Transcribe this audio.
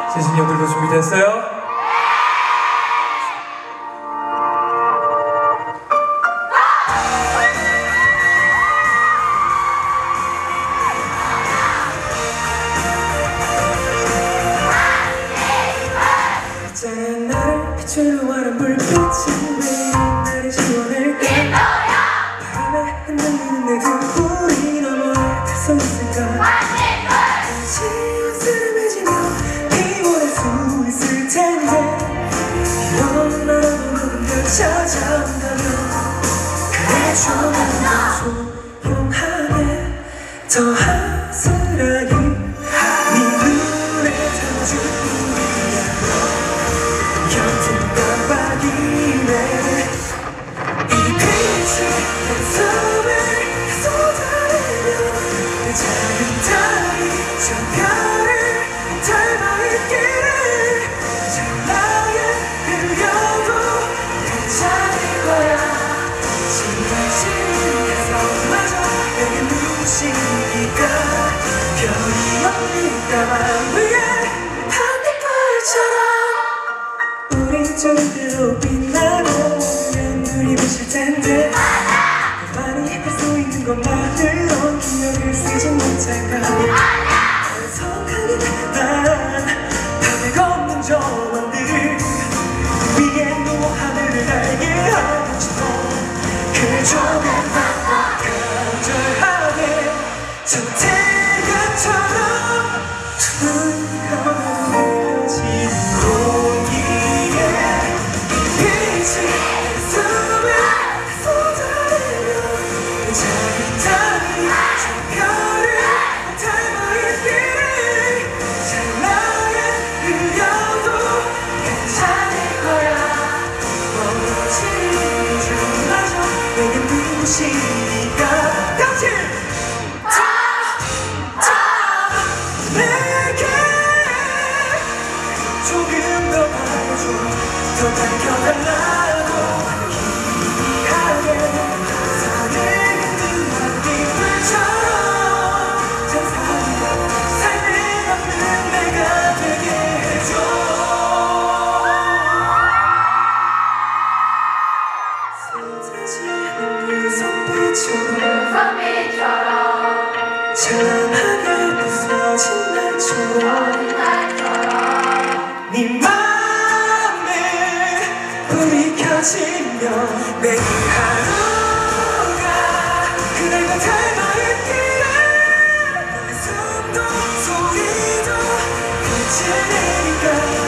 재진이 형들도 준비됐어요? 짠한 나를 비추는 환한 불빛이 왜 나를 지워낼까? 바람에 흔들리는 내 등불이 너무 닿서 있을까? 지우스름해지며 피곤할 수 있을 텐데 이런 나라도 누군가 찾아온다면 그래 조금 더 조용하게 더 아슬하게 네 눈에 담아줄 뿐이야. 곁은 깜빡이네. 이 빛이 내 숨을 쏟아내며 내 작은 달이 저 별을 닮아있기를 찬란하게 흘려도 괜찮을 거야. 지나치면서마저 내게 눈부시니까 별이 없는 까만 위에 반딧불처럼 우린 조금대로 빛나고 눈이 부실 텐데 많이 할 수 있는 것만으론 기억을 쓰지 못할까? 성하게 난 밤에 걷는 저만들 위에 누워 하늘을 날게 하고 싶어. 그 조금만 간절하게 저 태양처럼 투명하게 흐려진 공기에 빛이 내 숨을 쏟아내며 내 작은 달이 저 별을 닮아있기를 찬란하게 흘려도 괜찮을 거야. 멀어지는 저마저 내게 눈부시니까 같이 내게 조금 더 봐줘. 더 밝혀달라고 희미하게 산을 흔든 반딧불처럼 찬란한 삶을 없는 내가 되게 해줘. 쏟아지는 이 선빛처럼 찬란하게 부서진 날처럼 네 맘에 불이 켜지면 매일 하루가 그날과 닮아있기를 너의 숨도 소리도 빛을 내니까